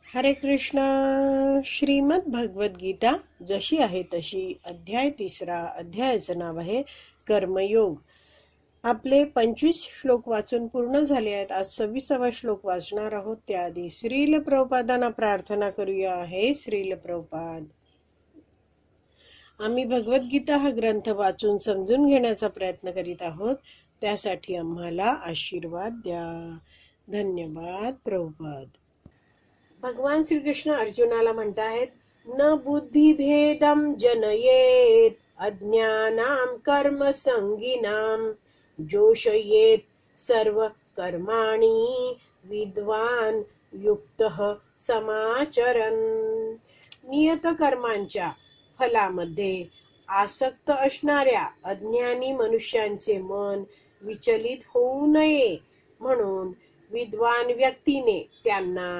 हरे कृष्ण. श्रीमद भगवद गीता जशी आहे तशी, अध्याय 3. अध्यायाचं नाव आहे कर्मयोग. आपले 25 श्लोक वाचून पूर्ण झाले आहेत. आज 26वा श्लोक वाचणार आहोत. त्याआधी श्रील प्रभुपादांना प्रार्थना करूया. हे श्रील प्रभुपाद, आम्ही भगवद्गीता हा ग्रंथ वाचून समजून घेण्याचा प्रयत्न करीत आहोत. त्यासाठी आम्हाला आशीर्वाद द्या. धन्यवाद प्रभुपाद. भगवान श्रीकृष्ण अर्जुनाला म्हणताहेत, न बुद्धिभेदम जनयेत अज्ञानाम कर्म संगीनाम जोषयेत सर्व कर्माणि विद्वान युक्तः समाचरन्. नियत कर्मांच्या फलामध्ये आसक्त असणाऱ्या अज्ञानी मनुष्यांचे मन विचलित होऊ नये म्हणून विद्वान व्यक्तीने त्यांना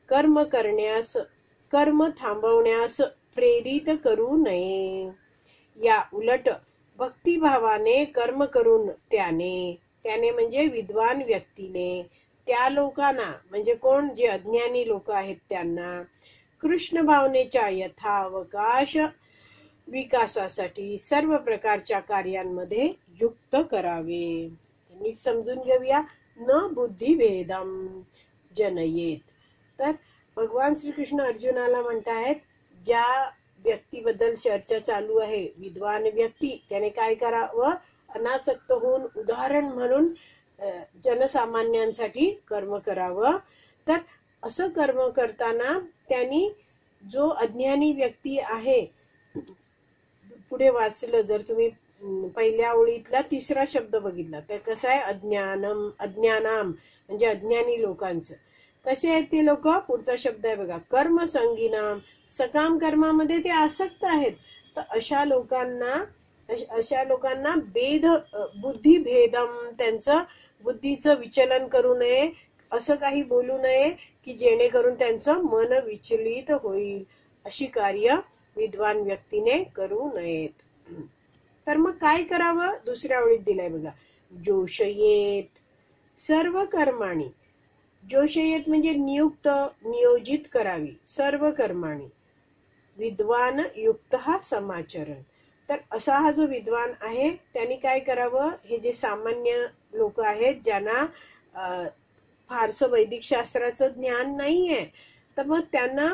कर्म थांबवण्यास प्रेरित करू नये. या उलट भक्तिभावाने कर्म करून त्याने म्हणजे विद्वान व्यक्तीने त्या लोकांना, म्हणजे कोण, जे अज्ञानी लोक आहेत, त्यांना कृष्ण भावनेच्या यथावकाश विकासासाठी सर्व प्रकारच्या कार्यांमध्ये युक्त करावे. नीट समजून घेऊया. न बुद्धिभेदम जनयेत. तर भगवान श्रीकृष्ण अर्जुनाला म्हणताहेत, ज्या व्यक्तीबद्दल चर्चा चालू आहे, विद्वान व्यक्ती, त्याने काय करावं? अनासक्त होऊन उदाहरण म्हणून जनसामान्यांसाठी कर्म करावं. तर असं कर्म करताना त्यांनी जो अज्ञानी व्यक्ती आहे, पुढे वाचलं जर तुम्ही पहिल्या ओळीतला 3रा शब्द बघितला तर कसं आहे? अज्ञानाम म्हणजे अज्ञानी लोकांचं. कसे आहेत ते लोक? पुढचा शब्द आहे बघा, कर्म संगीनाम, सकाम कर्मामध्ये ते आसक्त आहेत. तर अशा लोकांना बुद्धिभेदम, त्यांचं बुद्धीचं विचलन करू नये, असं काही बोलू नये की जेणेकरून त्यांचं मन विचलित होईल. अशी कार्य विद्वान व्यक्तीने करू नयेत. तर मग काय करावं? दुसऱ्या ओळीत दिलाय बघा, जोषयेत सर्व कर्माणी. जोषयेत म्हणजे नियोजित करावी सर्व कर्माणी. विद्वान युक्त समाचरण. तर असा हा जो विद्वान आहे त्यांनी काय करावं? हे जे सामान्य लोक आहेत, ज्यांना फारसं वैदिक शास्त्राचं ज्ञान नाहीये, तर मग त्यांना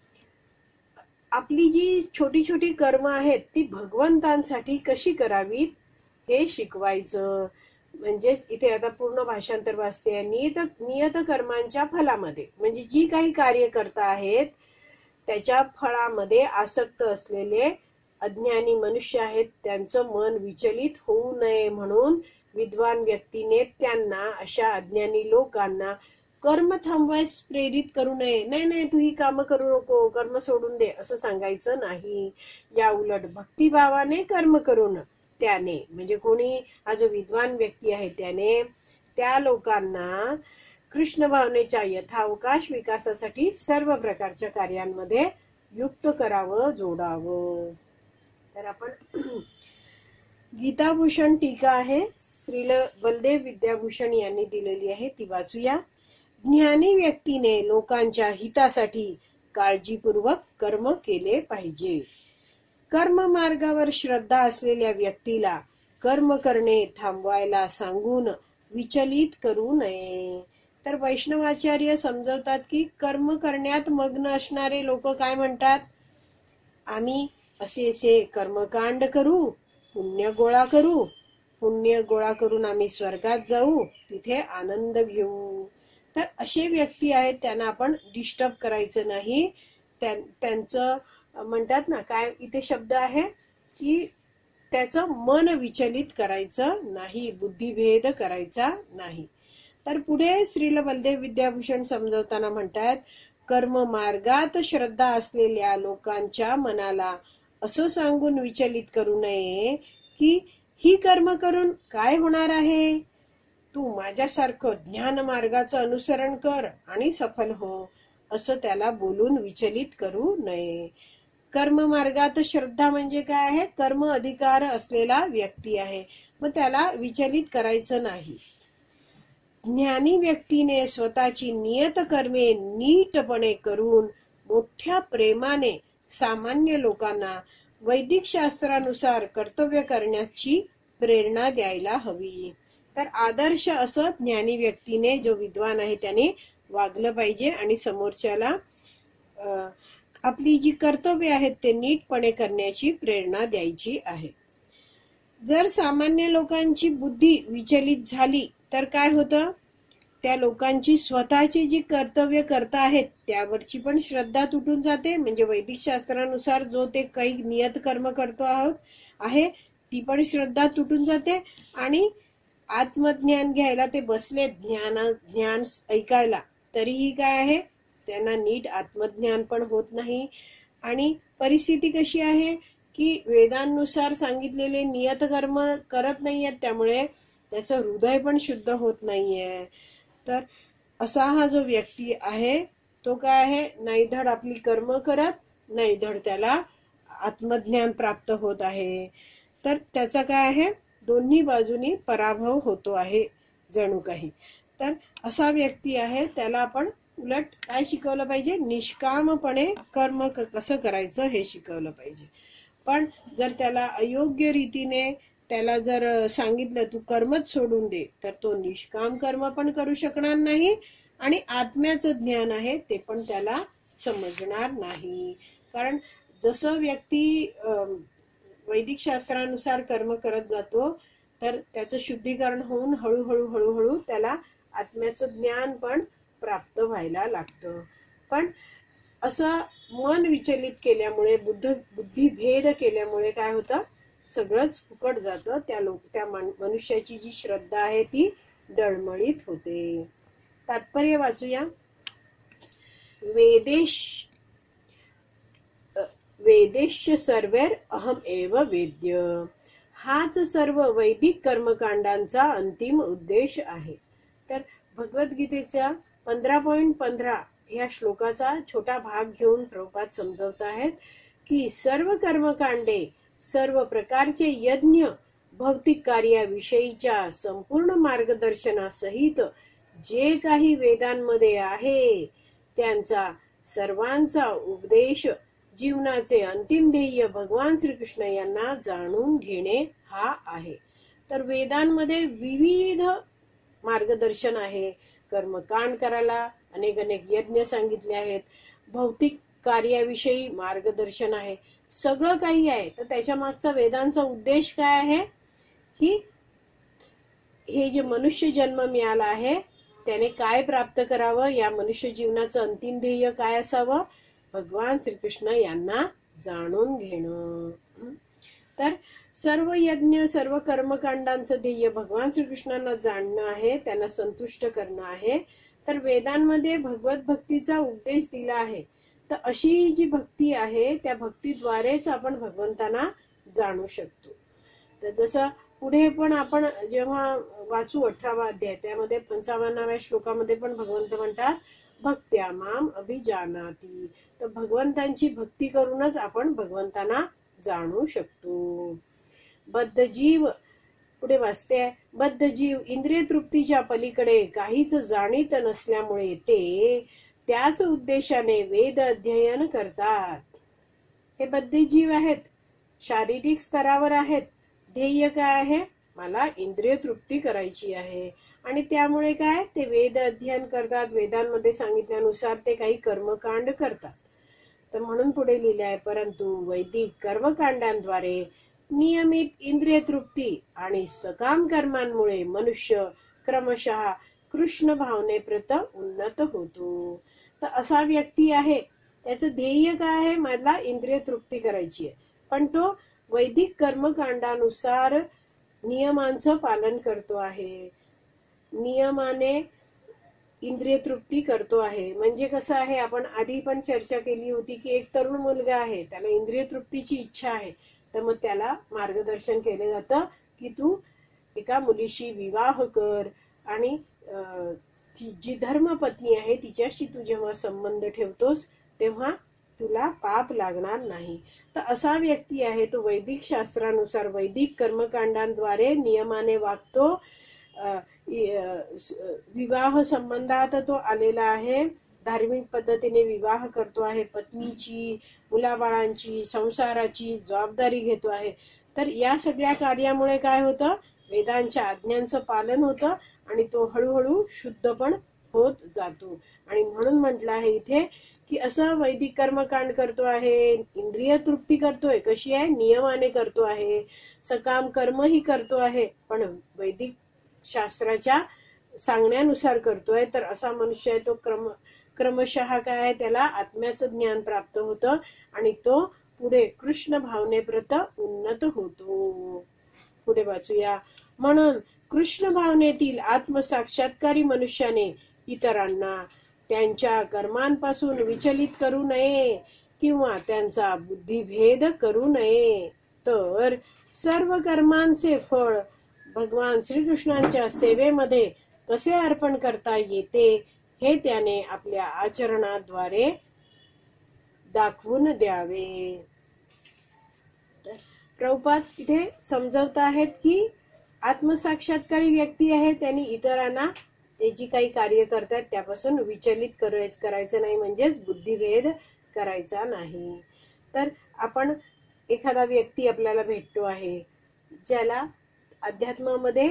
आपली जी छोटी छोटी कर्म आहेत ती भगवंतांसाठी कशी करावीत हे शिकवायचं. म्हणजेच इथे आता पूर्ण भाषांतर वाचते. नियत कर्मांच्या फलामध्ये, म्हणजे जी काही कार्य करता आहेत त्याच्या फळामध्ये आसक्त असलेले अज्ञानी मनुष्य आहेत, त्यांचं मन विचलित होऊ नये म्हणून विद्वान व्यक्तीने त्यांना, अशा अज्ञानी लोकांना, कर्म थांबवायस प्रेरित करू नये. नाही, तू ही कामं करू नको, कर्म सोडून दे, असं सांगायचं नाही. या उलट भक्तिभावाने कर्म करून त्याने, म्हणजे कोणी, हा जो विद्वान व्यक्ती आहे त्याने त्या लोकांना कृष्ण भावनेच्या यथावकाश विकासासाठी सर्व प्रकारच्या कार्यांमध्ये युक्त करावं, जोडावं. तर आपण गीताभूषण टीका आहे, श्रील बलदेव विद्याभूषण यांनी दिलेली आहे, ती वाचूया. ज्ञानी व्यक्तीने लोकांच्या हितासाठी काळजीपूर्वक कर्म केले पाहिजे. कर्म मार्गावर श्रद्धा असलेल्या व्यक्तीला कर्म करणे थांबवायला सांगून विचलित करू नये. तर वैष्णवाचार्य समजवतात की कर्म करण्यात मग्न असणारे लोक काय म्हणतात? आम्ही असे कर्मकांड करू, पुण्य गोळा करून आम्ही स्वर्गात जाऊ, तिथे आनंद घेऊ. तर असे व्यक्ती आहेत, त्यांना आपण डिस्टर्ब करायचं नाही. त्यांचं म्हणतात ना, काय इथे शब्द आहे की त्याचं मन विचलित करायचं नाही, बुद्धिभेद करायचा नाही. तर पुढे श्रील बलदेव विद्याभूषण समजवताना म्हणतात, कर्म मार्गात श्रद्धा असलेल्या लोकांच्या मनाला असं सांगून विचलित करू नये की ही कर्म करून काय होणार आहे, तू माझ्यासारखं ज्ञान मार्गाचं अनुसरण कर आणि सफल हो, असं त्याला बोलून विचलित करू नये. कर्म मार्गात श्रद्धा म्हणजे काय आहे? कर्म अधिकार असलेला व्यक्ती आहे, मग त्याला विचलित करायचं नाही. ज्ञानी व्यक्तीने स्वतःची नियत कर्मे नीटपणे करून मोठ्या प्रेमाने सामान्य लोकांना वैदिक शास्त्रानुसार कर्तव्य करण्याची प्रेरणा द्यायला हवी. तर आदर्श असं ज्ञानी व्यक्तीने, जो विद्वान आहे त्याने वागलं पाहिजे आणि समोरच्याला आपली जी कर्तव्य आहेत ते नीटपणे करण्याची प्रेरणा द्यायची आहे. जर सामान्य लोकांची बुद्धी विचलित झाली तर काय होतं? त्या लोकांची स्वतःची जी कर्तव्य करता आहेत त्यावरची पण श्रद्धा तुटून जाते. म्हणजे वैदिक शास्त्रानुसार जो ते काही नियत कर्म करतो आहोत आहे ती पण श्रद्धा तुटून जाते. आणि आत्मज्ञान घ्यायला ते बसले ज्ञान ऐकायला, तरीही काय आहे, त्यांना नीट आत्मज्ञान पण होत नाही. आणि परिस्थिती कशी आहे की वेदांनुसार सांगितलेले नियत कर्म करत नाहीयेत, त्यामुळे त्याचं हृदय पण शुद्ध होत नाहीये. तर असा हा जो व्यक्ती आहे तो काय आहे, नाही धड आपली कर्म करत, नाही धड त्याला आत्मज्ञान प्राप्त होत आहे. तर त्याचा काय आहे, दोन्ही बाजूनी पराभव होतो आहे जणू काही. तर असा व्यक्ती आहे त्याला आपण उलट काय शिकवलं पाहिजे, निष्कामपणे कर्म कसं करायचं हे शिकवलं पाहिजे. पण जर त्याला अयोग्य रीतीने त्याला जर सांगितलं तू कर्मच सोडून दे, तर तो निष्काम कर्म पण करू शकणार नाही आणि आत्म्याचं ज्ञान आहे ते पण त्याला समजणार नाही. कारण जसं व्यक्ती वैदिक शास्त्रानुसार कर्म करत जातो तर त्याचं शुद्धीकरण होऊन हळूहळू त्याला आत्म्याचं ज्ञान पण प्राप्त व्हायला लागतं. पण असं मन विचलित केल्यामुळे, बुद्धी भेद केल्यामुळे काय होतं, सगळंच फुकट जातं. त्या मनुष्याची जी श्रद्धा आहे ती डळमळीत होते. तात्पर्य वाचूया. वेदेश सर्वेर अहम एव वेद्य, हाच सर्व वैदिक कर्मकांडांचा अंतिम उद्देश आहे. तर भगवद्गीतेच्या 15.15 या श्लोकाचा छोटा भाग घेऊन प्रभुपाद समजवत आहेत की सर्व कर्मकांडे, सर्व प्रकारचे यज्ञ, भौतिक कार्याविषयीच्या संपूर्ण मार्गदर्शनासहित जे काही वेदांमध्ये आहे त्यांचा सर्वांचा उपदेश जीवनाचे अंतिम ध्येय भगवान श्रीकृष्ण यांना जाणून घेणे हा आहे. तर वेदांमध्ये विविध मार्गदर्शन आहे. कर्मकांड करायला अनेक यज्ञ सांगितले आहेत, भौतिक कार्याविषयी मार्गदर्शन आहे, सगळं काही आहे. तर त्याच्या मागचा वेदांचा उद्देश काय आहे की हे जे मनुष्य जन्म मिळाला आहे त्याने काय प्राप्त करावं, या मनुष्य जीवनाचं अंतिम ध्येय काय असावं, भगवान श्रीकृष्ण यांना जाणून घेणं. तर सर्व यज्ञ, सर्व कर्मकांडांचं ध्येय भगवान श्रीकृष्णांना जाणणं आहे, त्यांना संतुष्ट करणं आहे. तर वेदांमध्ये भगवत भक्तीचा उपदेश दिला आहे. तर अशी जी भक्ती आहे त्या भक्तीद्वारेच आपण भगवंतांना जाणू शकतो. तर जसं पुढे पण आपण जेव्हा वाचू 18वा अध्याय, त्यामध्ये 55व्या श्लोकामध्ये पण भगवंत म्हणतात भक्त्या माम अभिजानाति. तर भगवंतांची भक्ती करूनच आपण भगवंतांना जाणू शकतो. बद्ध जीव, पुढे वाचते, बद्ध जीव इंद्रिय तृप्तीच्या पलीकडे काहीच जाणीत नसल्यामुळे ते त्याच उद्देशाने वेद अध्ययन करतात. हे बद्ध जीव आहेत, शारीरिक स्तरावर आहेत. ध्येय काय आहे, मला इंद्रिय तृप्ती करायची आहे आणि त्यामुळे काय ते वेद अध्ययन करतात, वेदांमध्ये सांगितल्यानुसार ते काही कर्मकांड करतात. तर म्हणून पुढे लिहिले आहे, परंतु वैदिक कर्मकांडांद्वारे नियमित इंद्रिय तृप्ती आणि सकाम कर्मांमुळे मनुष्य क्रमशः कृष्ण भावनेप्रत उन्नत होतो. तर असा व्यक्ती आहे, त्याचं ध्येय काय आहे, मला इंद्रिय तृप्ती करायची आहे, पण तो वैदिक कर्मकांडानुसार नियमांचं पालन करतो आहे, नियमाने इंद्रिय तृप्ती करतो आहे. म्हणजे कसं आहे, आपण आधी पण चर्चा केली होती की एक तरुण मुलगा आहे, त्याला इंद्रिय तृप्तीची इच्छा आहे, तर मग त्याला मार्गदर्शन केलं जातं की तू एका मुलीशी विवाह कर आणि जी धर्मपत्नी आहे तिच्याशी तू जेव्हा संबंध ठेवतोस तेव्हा तुला पाप लागणार नाही. तर असा व्यक्ती आहे तो वैदिक शास्त्रानुसार वैदिक कर्मकांडांद्वारे नियमाने वागतो, विवाह संबंधात तो आलेला आहे, धार्मिक पद्धतीने विवाह करतो आहे, पत्नीची, मुलाबाळांची, संसाराची जबाबदारी घेतो आहे. तर या सगळ्या कार्यामुळे काय होतं, वेदांच्या आज्ञांचं पालन होतं आणि तो हळूहळू शुद्ध पण होत जातो. आणि म्हणून म्हटलं आहे इथे की असं वैदिक कर्मकांड करतो आहे, इंद्रिय तृप्ती करतोय, कशी आहे, नियमाने करतो आहे, सकाम कर्मही करतो आहे, पण वैदिक शास्त्राच्या सांगण्यानुसार करतोय, तर असा मनुष्य आहे तो क्रमशः काय आहे, त्याला आत्म्याचं ज्ञान प्राप्त होतं आणि तो पुढे कृष्ण भावनेप्रत उन्नत होतो. पुढे वाचूया. म्हणून कृष्ण भावनेतील आत्मसाक्षात्कारी मनुष्याने इतरांना त्यांच्या कर्मांपासून विचलित करू नये किंवा त्यांचा बुद्धिभेद करू नये, तर सर्व कर्मांचे फळ भगवान श्रीकृष्णांच्या सेवेमध्ये कसे अर्पण करता येते हे त्याने आपल्या आचरणाद्वारे दाखवून द्यावे. प्रभुपाद इथे समजवत आहेत की आत्मसाक्षात्कारी व्यक्ती आहे, त्यांनी इतरांना ते जी काही कार्य करतात त्यापासून विचलित करायचं नाही, म्हणजेच बुद्धिभेद करायचा नाही. तर आपण एखादा व्यक्ती आपल्याला भेटतो आहे ज्याला अध्यात्मामध्ये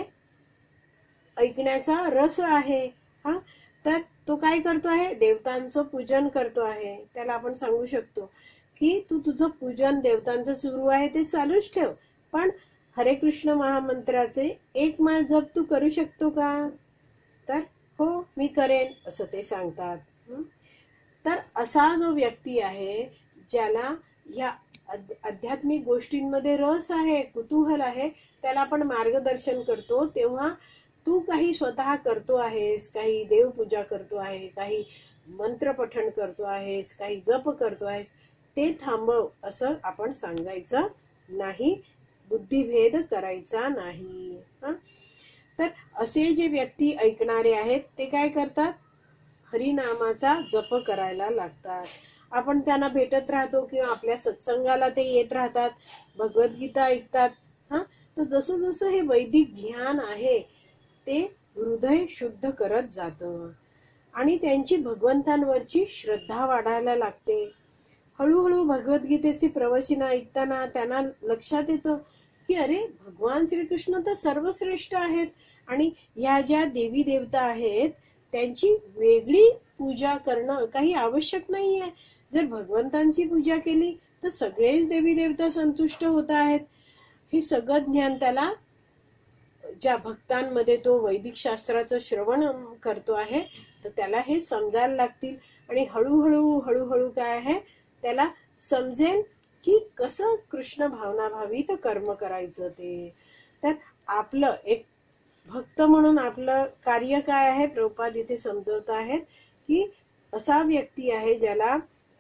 ऐकण्याचा रस आहे, तर तो काय करतो आहे, देवतांचं पूजन करतो आहे. त्याला आपण सांगू शकतो की तू तुझं पूजन देवतांचं सुरू आहे ते चालूच ठेव, पण हरे कृष्ण महामंत्राचे एक माळ जप तू करू शकतो का? तर हो, मी करेन, असं ते सांगतात. तर असा जो व्यक्ती आहे ज्याला या आध्यात्मिक गोष्टींमध्ये रस आहे, कुतूहल आहे, त्याला आपण मार्गदर्शन करतो. तेव्हा तू काही स्वतः करतो आहेस, काही देवपूजा करतो आहे, काही मंत्र पठण करतो आहेस, काही जप करतो आहेस, ते थांबव असं आपण सांगायचं नाही, बुद्धिभेद करायचा नाही. तर असे जे व्यक्ती ऐकणारे आहेत ते काय करतात, हरिनामाचा जप करायला लागतात. आपण त्यांना भेटत राहतो किंवा आपल्या सत्संगाला ते येत राहतात, भगवद्गीता ऐकतात. तर जसं जसं हे वैदिक ज्ञान आहे ते हृदय शुद्ध करत जातं आणि त्यांची भगवंतांवरची श्रद्धा वाढायला लागते. हळूहळू भगवद्गीतेची प्रवचन ऐकताना त्यांना लक्षात येतं की अरे, भगवान श्रीकृष्ण तर सर्वश्रेष्ठ आहेत आणि ह्या ज्या देवी देवता आहेत त्यांची वेगळी पूजा करणं काही आवश्यक नाहीये. जर भगवंतांची पूजा केली तर सगळेच देवी देवता संतुष्ट होत आहेत. हे सगळं ज्ञान त्याला, ज्या भक्तांमध्ये तो वैदिक शास्त्राचं श्रवण करतो आहे, तर त्याला हे समजायला लागतील आणि हळूहळू हळूहळू काय आहे, त्याला समजेल की कसं कृष्ण भावनाभावित कर्म करायचं ते. तर आपलं एक भक्त म्हणून आपलं कार्य काय आहे, प्रभुपाद इथे समजवत आहेत की असा व्यक्ती आहे ज्याला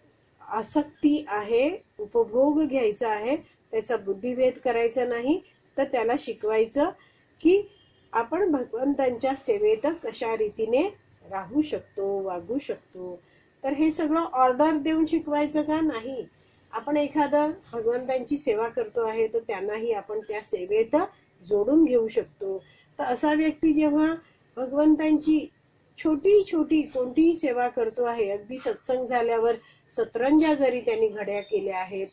आसक्ती आहे, उपभोग घ्यायचा आहे, त्याचा बुद्धिभेद करायचा नाही, तर त्याला शिकवायचं की आपण भगवंतांच्या सेवेत कशा रीतीने राहू शकतो, वागू शकतो. तर हे सगळं ऑर्डर देऊन शिकवायचं का नाही. आपण एखादं भगवंतांची सेवा करतो आहे तर त्यांनाही आपण त्या सेवेत जोडून घेऊ शकतो. तर असा व्यक्ती जेव्हा भगवंतांची छोटी छोटी कोणतीही सेवा करतो आहे, अगदी सत्संग झाल्यावर सतरंजा जरी त्यांनी घड्या केल्या आहेत,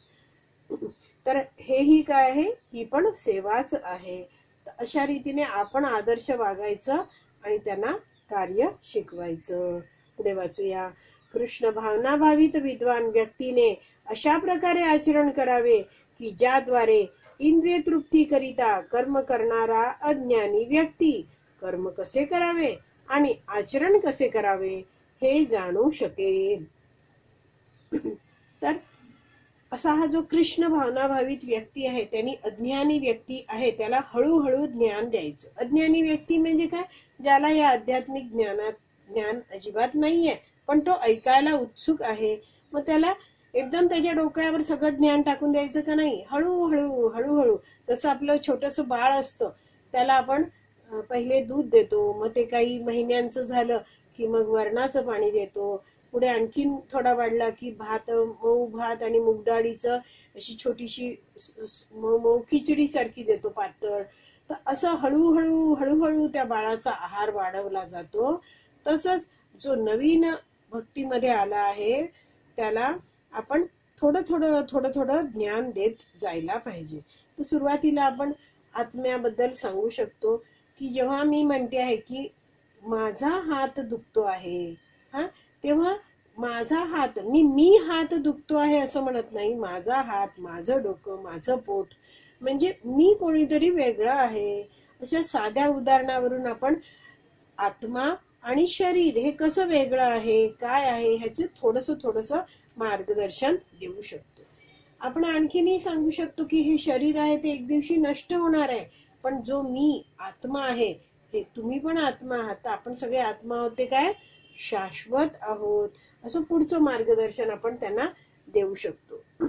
तर हेही काय आहे, ही पण सेवाच आहे. तर अशा रीतीने आपण आदर्श वागायचं आणि त्यांना कार्य शिकवायचं. पुढे वाचूया. कृष्ण भावनाभावित विद्वान व्यक्तीने अशा प्रकारे आचरण करावे की ज्याद्वारे इंद्रिय तृप्ती करिता कर्म करणारा अज्ञानी व्यक्ती कर्म कसे करावे आणि आचरण कसे करावे हे जाणू शकेल. तर असा हा जो कृष्ण भावनाभावित व्यक्ती आहे, त्यांनी अज्ञानी व्यक्ती आहे त्याला हळूहळू ज्ञान द्यायचं. अज्ञानी व्यक्ती म्हणजे काय, ज्याला या आध्यात्मिक ज्ञान अजिबात नाहीये, पण तो ऐकायला उत्सुक आहे. मग त्याला एकदम त्याच्या डोक्यावर सगळं ज्ञान टाकून द्यायचं का नाही, हळूहळू हळूहळू. जसं आपलं छोटस बाळ असतं, त्याला आपण पहिले दूध देतो, मग ते काही महिन्यांचं झालं की मग वरणाचं पाणी देतो, पुढे आणखीन थोडा वाढला की मऊ भात आणि मूग डाळीचं अशी छोटीशी मऊ खिचडी सारखी देतो पातळ. तर असं हळूहळू हळूहळू त्या बाळाचा आहार वाढवला जातो. तसंच जो नवीन भक्तीमध्ये आला आहे त्याला आपण थोडं थोडं थोडं थोडं ज्ञान देत जायला पाहिजे. तर सुरुवातीला आपण आत्म्याबद्दल सांगू शकतो की जेव्हा मी म्हणते आहे की माझा हात दुखतो आहे, हा, तेव्हा माझा हात, मी हात दुखतो आहे असं म्हणत नाही. माझा हात, माझं डोकं, माझं पोट, म्हणजे मी कोणीतरी वेगळं आहे. अशा साध्या उदाहरणावरून आपण आत्मा आणि शरीर हे कसं वेगळं आहे, काय आहे, ह्याचे थोडस मार्गदर्शन देऊ शकतो. आपण आणखीनही सांगू शकतो की हे शरीर आहे ते एक दिवशी नष्ट होणार आहे, पण जो मी आत्मा आहे, हे तुम्ही पण आत्मा आहात, तर आपण सगळे आत्मा आहोत, ते काय शाश्वत आहोत, असं पुढचं मार्गदर्शन आपण त्यांना देऊ शकतो.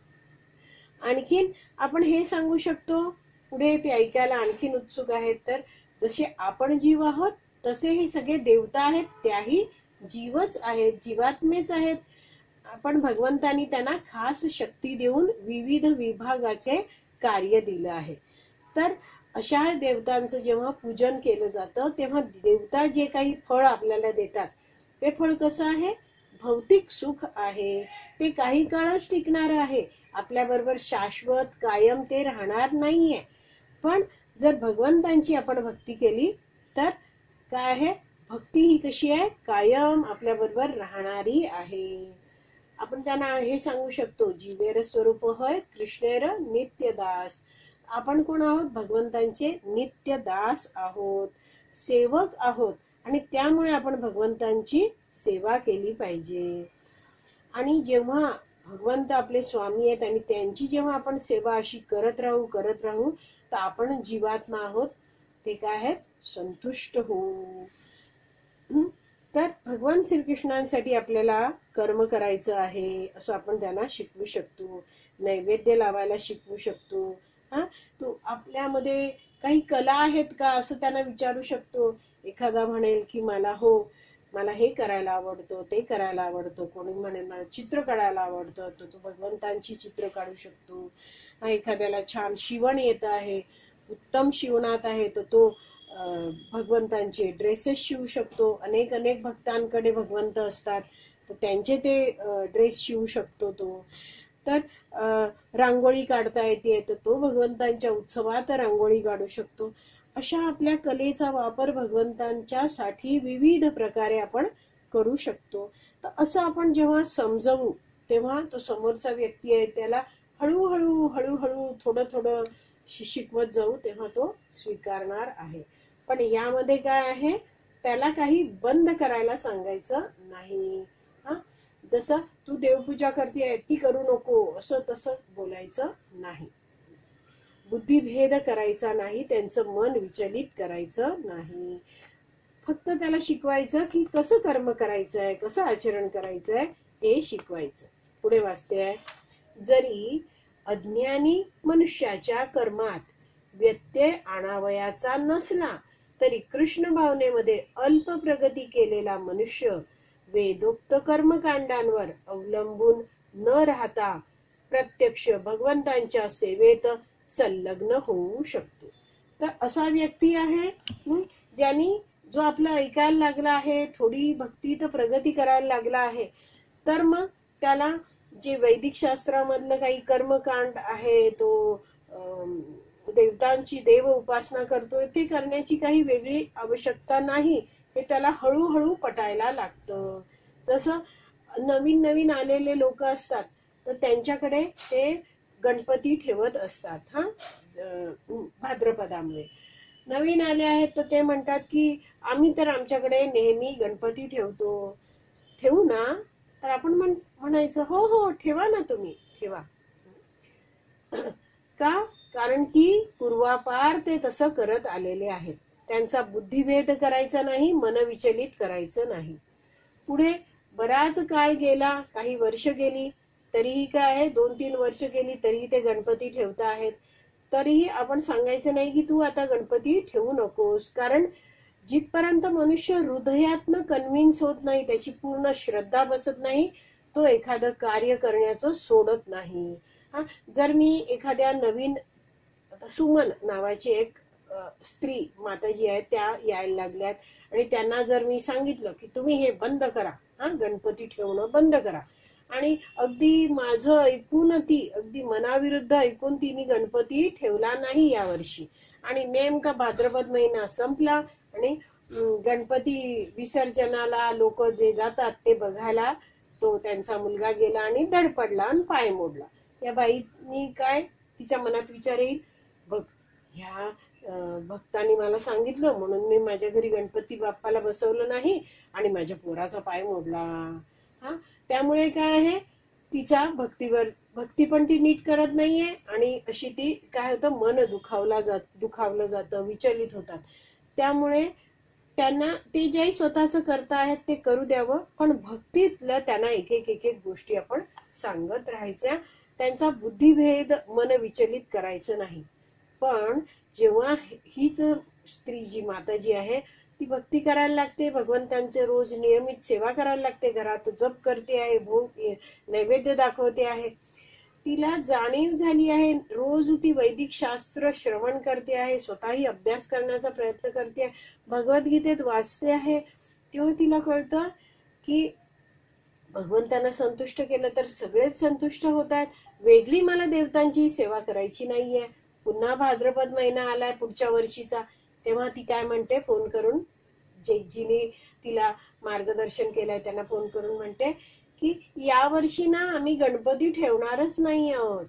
आणखीन आपण हे सांगू शकतो, पुढे ते ऐकायला आणखीन उत्सुक आहेत, तर जसे आपण जीव आहोत तसे हे सगळे देवता आहेत, त्याही जीवच आहेत, जीवात्मेच आहेत. आपण भगवंतानी त्यांना खास शक्ती देऊन विविध विभागाचे कार्य दिलं आहे. तर अशा देवतांचं जेव्हा पूजन केलं जातं तेव्हा देवता जे काही फळ आपल्याला देतात ते फळ कसं आहे, भौतिक सुख आहे, ते काही काळच टिकणार आहे, आपल्या बरोबर शाश्वत कायम ते राहणार नाहीये. पण जर भगवंतांची आपण भक्ती केली तर काय आहे, भक्ती ही कशी आहे, कायम आपल्या बरोबर राहणारी आहे. आपण त्यांना हे सांगू शकतो, जीवेर स्वरूप होय कृष्णेर नित्य दास. आपण कोण आहोत, भगवंतांचे नित्य दास आहोत, सेवक आहोत, आणि त्यामुळे आपण भगवंतांची सेवा केली पाहिजे. आणि जेव्हा भगवंत आपले स्वामी आहेत आणि त्यांची जेव्हा आपण सेवा अशी करत राहू तर आपण जीवात्मा आहोत, ते काय आहेत, संतुष्ट होऊ. तर भगवान श्रीकृष्णांसाठी आपल्याला कर्म करायचं आहे असं आपण त्यांना शिकवू शकतो, नैवेद्य लावायला शिकवू शकतो. तो आपल्यामध्ये काही कला आहेत का असं त्यांना विचारू शकतो. एखादा म्हणेल की मला हे करायला आवडतं, ते करायला आवडतं, कोणी म्हणेल मला चित्र काढायला आवडतं, तर तो भगवंतांची चित्र काढू शकतो. एखाद्याला छान शिवण येत आहे, उत्तम शिवणात आहे, तर तो भगवंतांचे ड्रेसेस शिवू शकतो. अनेक भक्तांकडे भगवंत असतात, तर त्यांचे ते ड्रेस शिवू शकतो तो. तर रांगोळी काढता येते, तर तो भगवंतांच्या उत्सवात रांगोळी काढू शकतो. अशा आपल्या कलेचा वापर भगवंतांच्या साठी विविध प्रकारे आपण करू शकतो. तर असं आपण जेव्हा समजवू तेव्हा तो समोरचा व्यक्ती आहे त्याला हळूहळू थोडं शिकवत जाऊ, तेव्हा तो स्वीकारणार आहे. पण यामध्ये काय आहे, त्याला काही बंद करायला सांगायचं नाही. जसं तू देवपूजा करते ती करू नको असं तसं बोलायचं नाही, बुद्धिभेद करायचा नाही, त्यांचं मन विचलित करायचं नाही. फक्त त्याला शिकवायचं की कसं कर्म करायचंय, कसं आचरण करायचंय हे शिकवायचं. पुढे वाचते आहे, जरी अज्ञानी मनुष्याच्या कर्मात व्यत्यय आणावयाचा नसला तरी कृष्ण भावनेमध्ये अल्प प्रगती केलेला मनुष्य वेदोक्त कर्मकांडांवर अवलंबून न राहता प्रत्यक्ष भगवंतांच्या सेवेत संलग्न होऊ शकतो. तर असा व्यक्ती आहे ज्यांनी जो आपलं ऐकायला लागला आहे, थोडी भक्तीत प्रगती करायला लागला आहे, तर मग त्याला जे वैदिक शास्त्रामधलं काही कर्मकांड आहे, तो देवतांची देव उपासना करतोय, ते करण्याची काही वेगळी आवश्यकता नाही, हे त्याला हळूहळू पटायला लागतं. तसं नवीन आलेले लोक असतात तर त्यांच्याकडे ते गणपती ठेवत असतात. भाद्रपदामध्ये नवीन आले आहेत तर ते म्हणतात की आम्ही तर आमच्याकडे नेहमी गणपती ठेवू ना, तर आपण म्हणायचं हो ठेवा ना, तुम्ही ठेवा. का? कारण की पूर्वापार ते तसं करत आलेले आहेत. त्यांचा बुद्धिभेद करायचा नाही, मन विचलित करायचं नाही. पुढे बराच काळ गेला, काही वर्ष गेली, तरीही काय आहे, 2-3 वर्ष गेली तरीही ते गणपती ठेवता आहेत. तरीही आपण सांगायचं नाही की तू आता गणपती ठेवू नकोस, कारण जिथपर्यंत मनुष्य हृदयातनं कन्व्हिन्स होत नाही, त्याची पूर्ण श्रद्धा बसत नाही, तो एखादं कार्य करण्याचं सोडत नाही. जर मी एखाद्या नवीन, सुमन नावाची एक स्त्री माताजी आहेत त्या यायला लागल्यात. आणि त्यांना जर मी सांगितलं की तुम्ही हे बंद करा, गणपती ठेवणं बंद करा, आणि अगदी माझं ऐकून ती अगदी मनाविरुद्ध ऐकून तिने गणपती ठेवला नाही यावर्षी. आणि नेमका भाद्रपद महिना संपला आणि गणपती विसर्जनाला लोक जे जातात ते बघायला तो त्यांचा मुलगा गेला आणि धडपडला आणि पाय मोडला. या बाईनी काय तिच्या मनात विचार येईल, बघ ह्या भक्तांनी मला सांगितलं म्हणून मी माझ्या घरी गणपती बाप्पाला बसवलं नाही आणि माझ्या पोराचा पाय मोडला. त्यामुळे काय आहे, तिचा भक्ती पण ती नीट करत नाहीये आणि अशी ती काय होतं, मन दुखावलं जातं, विचलित होतात. त्यामुळे त्यांना ते जे स्वतःच करतायत ते करू द्यावं, पण भक्तीतलं त्यांना एक एक गोष्टी आपण सांगत राहायच्या. त्यांचा बुद्धिभेद मन विचलित करायचं नाही. पण जेव्हा हीच स्त्री जी माताजी आहे ती भक्ती करायला लागते, भगवंतांचे रोज नियमित सेवा करायला लागते, घरात जप करते आहे, भोग नैवेद्य दाखवते आहे, तिला जाणीव झाली आहे, रोज ती वैदिक शास्त्र श्रवण करते आहे, स्वतःही अभ्यास करण्याचा प्रयत्न करते आहे, भगवद्गीतेत वाचते आहे, तेव्हा तिला कळतं की भगवंतांना संतुष्ट केलं तर सगळेच संतुष्ट होतात, वेगळी मला देवतांची सेवा करायची नाहीये. पुन्हा भाद्रपद महिना आलाय पुढच्या वर्षीचा, तेव्हा ती काय म्हणते, फोन करून जिने तिला मार्गदर्शन केलंय त्यांना फोन करून म्हणते की या वर्षी ना आम्ही गणपती ठेवणारच नाही आहोत,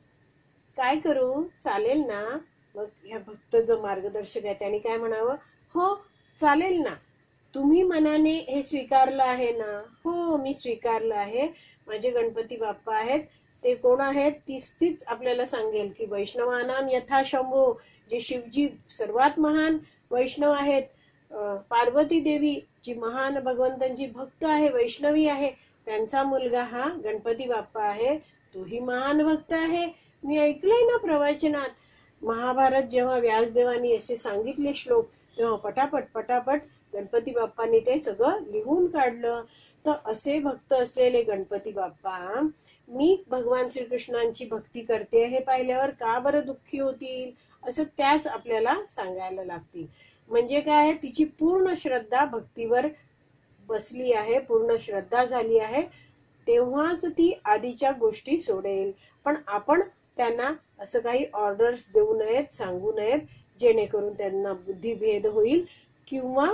काय करू, चालेल ना? मग ह्या भक्त जो मार्गदर्शक आहे त्यांनी काय म्हणावं, हो चालेल ना, तुम्ही मनाने हे स्वीकारलं आहे ना? हो मी स्वीकारलं आहे, माझे गणपती बाप्पा आहेत. ते कोण आहेत? तीच आपल्याला सांगेल की वैष्णवानाम यथा शंभो, जे शिवजी सर्वात महान वैष्णव आहेत, पार्वती देवी जी महान भगवंतांची भक्त आहे, वैष्णवी आहे, त्यांचा मुलगा हा गणपती बाप्पा आहे, तोही महान भक्त आहे. मी ऐकलंय ना प्रवचनात, महाभारत जेव्हा व्यासदेवानी असे सांगितले श्लोक, तेव्हा पटापट गणपती बाप्पांनी ते सगळं लिहून काढलं. तर असे भक्त असलेले गणपती बाप्पा, मी भगवान श्रीकृष्णांची भक्ती करते हे पाहिल्यावर का बरं दुःखी होतील, असं त्याच आपल्याला सांगायला लागतील. म्हणजे काय, तिची पूर्ण श्रद्धा भक्तीवर बसली आहे, पूर्ण श्रद्धा झाली आहे, तेव्हाच ती आधीच्या गोष्टी सोडेल. पण आपण त्यांना असं काही ऑर्डर्स देऊ नयेत, सांगू नयेत, जेणेकरून त्यांना बुद्धिभेद होईल किंवा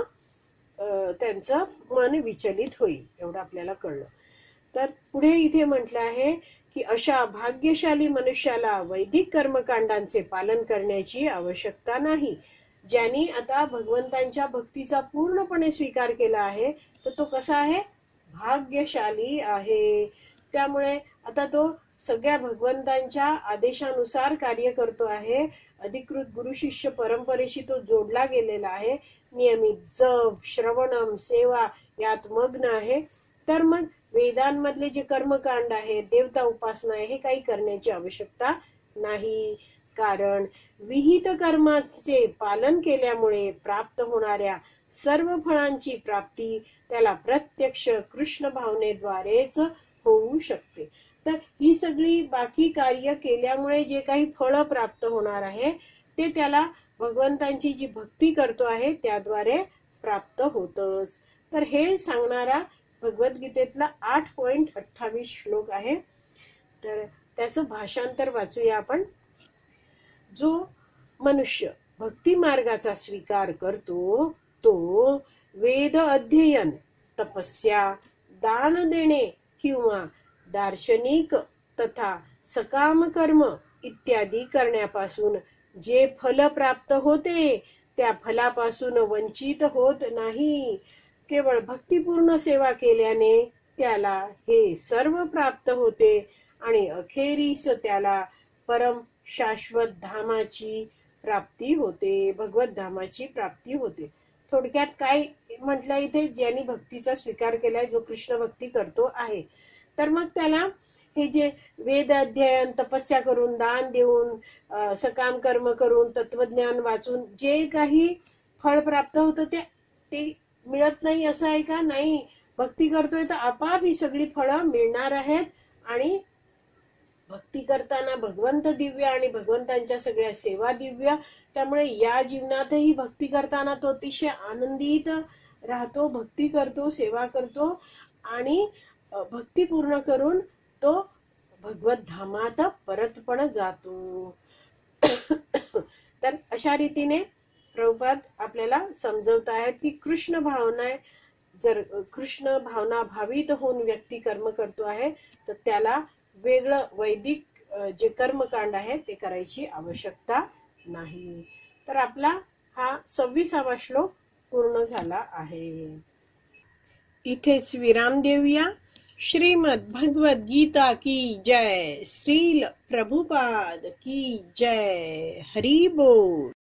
त्यांचं मन विचलित होईल, एवढं आपल्याला कळलं. तर पुढे इथे म्हटलं आहे की अशा भाग्यशाली मनुष्याला वैदिक कर्मकांडांचे पालन करण्याची आवश्यकता नाही. ज्यांनी आता भगवंतांच्या भक्तीचा पूर्णपणे स्वीकार केला आहे तर तो कसा आहे, भाग्यशाली आहे. त्यामुळे आता तो सगळ्या भगवंतांच्या आदेशानुसार कार्य करतो आहे, अधिकृत गुरु शिष्य परंपरेशी तो जोडला गेलेला आहे, नियमित जप श्रवणम सेवा यात मग्न आहे. तर मग वेदांमधले जे कर्मकांड आहे, देवता उपासना आहे, हे काही करण्याची आवश्यकता नाही. कारण विहित कर्माचे पालन केल्यामुळे प्राप्त होणाऱ्या सर्व फळांची प्राप्ती त्याला प्रत्यक्ष कृष्ण भावनेद्वारेच होऊ शकते. तर ही सगळी बाकी कार्य केल्यामुळे जे काही फळ प्राप्त होणार आहे ते त्याला भगवंतांची जी भक्ती करतो आहे त्याद्वारे प्राप्त होतच. तर हे सांगणारा भगवद्गीतेतला 8.28 श्लोक आहे. तर त्याचं भाषांतर वाचूया आपण. जो मनुष्य भक्ती मार्गाचा स्वीकार करतो तो वेद अध्ययन, तपस्या, दान देणे किंवा दार्शनिक तथा सकाम कर्म इत्यादी करण्यापासून जे फल प्राप्त होते त्या फलापासून वंचित होत नाही. केवळ भक्तिपूर्ण सेवा केल्याने त्याला हे सर्व प्राप्त होते आणि अखेरीस त्याला परम शाश्वत धामाची प्राप्ती होते, भगवत धामाची प्राप्ती होते. थोडक्यात काय म्हटलं इथे, ज्यांनी भक्तीचा स्वीकार केलाय, जो कृष्ण भक्ती करतो आहे, तर मग त्याला हे जे वेद अध्ययन, तपस्या करून, दान देऊन, सकाम कर्म करून, तत्वज्ञान वाचून जे काही फळ प्राप्त होतं ते मिळत नाही असं आहे का? नाही. भक्ती करतोय तर आपाप ही सगळी फळं मिळणार आहेत आणि भक्ती करताना भगवंत दिव्य आणि भगवंतांच्या सगळ्या सेवा दिव्य, त्यामुळे या जीवनातही भक्ती करताना तो अतिशय आनंदित राहतो, भक्ती करतो, सेवा करतो आणि भक्ती पूर्ण करून तो भगवत धामात परत पण जातो. तर अशा रीतीने प्रभुपाद आपल्याला समजवत आहेत की कृष्ण भावना, जर कृष्ण भावना भावित होऊन व्यक्ती कर्म करतो आहे तर त्याला वेगळं वैदिक जे कर्मकांड आहे ते करायची आवश्यकता नाही. तर आपला हा 26वा श्लोक पूर्ण झाला आहे. इथेच विराम देऊया. श्रीमद भगवद गीता की जय. श्रील प्रभुपाद की जय. हरी बोल.